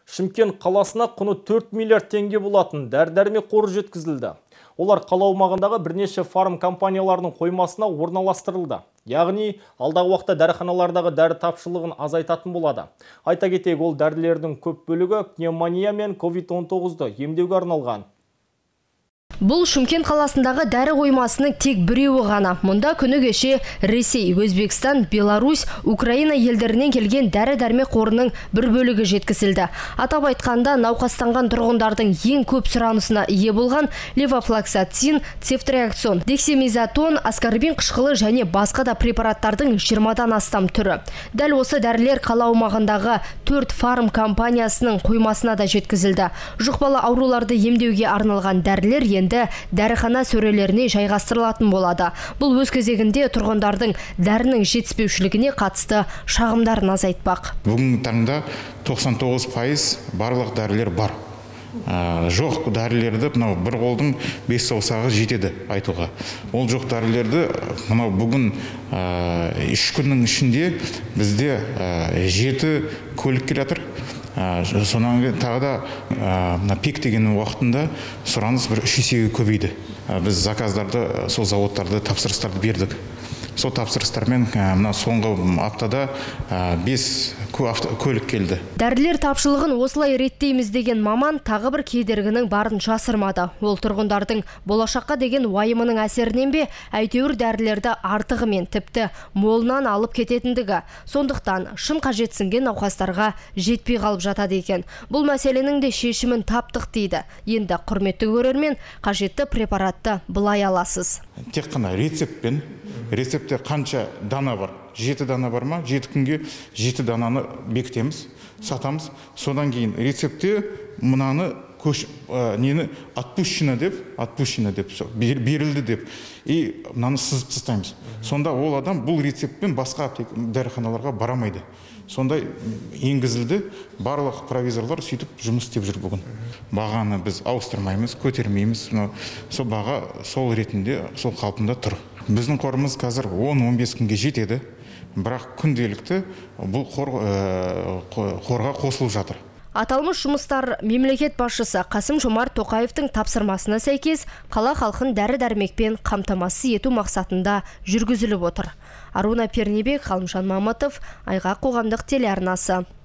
Шымкент қаласына құны 4 миллиард теңге болатын дәрі-дәрмек қоры жеткізілді. Олар қала аумағындағы бірнеше фарм компанияларының қоймасына орналастырылды. Яғни, алдағы уақытта дәріханалардағы дәрі тапшылығын азайтатын болады. Айта кетейік, ол дәрілердің көп бөлігі пневмония мен COVID-19-ды емдеуге арналған. Бұл Шымкент қаласындағы дәрі қоймасының тек біреуі ғана. Мұнда күні кеше Ресей, Өзбекстан, Беларусь, Украина елдерінен келген дәрі-дәрмек қорының бір бөлігі жеткізілді. Атап айтқанда, науқастанған тұрғындардың ең көп сұранысына ие болған левофлоксацин, цефтриаксон, дексамезатон, аскорбин қышқылы және басқа да препараттардың 20-дан астам түрі. Дәл осы дәрілер қала аумағындағы 4 фарм компаниясының қоймасына да жеткізілді. Жұқпалы ауруларды емдеуге арналған дәрілер енді дәріхана сөрелеріне жайғастырылатын болады. Бұл өз кезегінде тұрғындардың дәрінің жетіспеушілігіне қатысты шағымдарын азайтпақ. Бүгінгі таңда 99% барлық дәрілер бар. Жоқ дәрілерді бір қолдың 5 саусағы жетеді айтуға. Ол жоқ дәрілерді бүгін 3 күннің ішінде бізде 7 көлік келе жатыр. Сонан тағы да пик деген уақытында сұраныс бір 3 есеге көбейді. Біз заказдарды, сол заводтарды, тапсырыстарды бердік. Сол тапсырыстармен соңғы аптада 5 көлік келді. Дәрілер тапшылығын осылай реттейміз деген маман тағы бір кедергінің барын жасырмады. Ол тұрғындардың болашаққа деген уайымының әсерінен бе, әйтеуір дәрілерді артығымен тіпті молынан алып кететіндігі. Сондықтан шын қажетсінген науқастарға жетпей қалып жатады екен. Бұл мәселенің де шешімін таптық дейді. Енді құрметті көрермен, қажетті препаратты былай аласыз. Тек қана рецептпен, рецептте қанша дана бар? 7 дана бар ма? 7 күнге 7 дананы бекітеміз, сатамыз. Содан кейін рецептте мынаны отпущено деп берілді деп и мынаны сызып тастаймыз. Сонда ол адам бұл рецептпен басқа дәріханаларға барамайды. Сондай енгізілді, барлық провизорлар сөйтіп жұмыс істеп жүр бүгін. Бағаны біз ауыстырмаймыз, көтермейміз. Сол баға сол ретінде, сол қалпында тұр. Біздің қорымыз қазір 10-15 күнге жетеді, бірақ күнделікті бұл қорға қосылып жатыр. Аталмыш жұмыстар мемлекет басшысы Қасым-Жомарт Тоқаевтың тапсырмасына сәйкес қала халқын дәрі-дәрмекпен қамтамасыз ету мақсатында жүргізіліп отыр. Аруна Пернебек, Ғалымжан Мамытов, Айғақ қоғамдық телеарнасы.